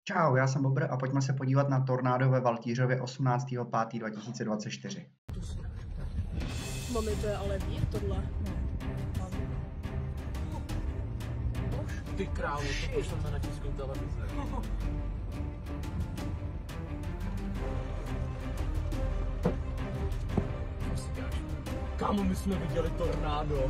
Čau, já jsem Bobr a pojďme se podívat na tornádo ve Valtířově 18.5.2024. Mami, to je ale vír tohle. Ty krávo, to pošleme na Českou televizi. Co si děláš? Kámo, my jsme viděli tornádo.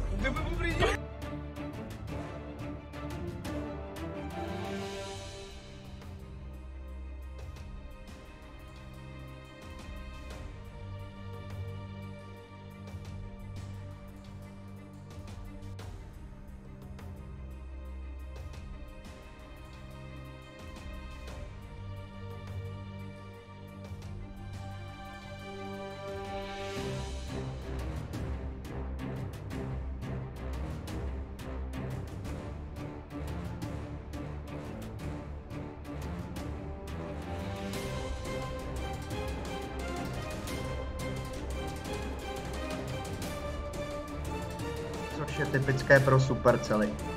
Což je typické pro Supercely.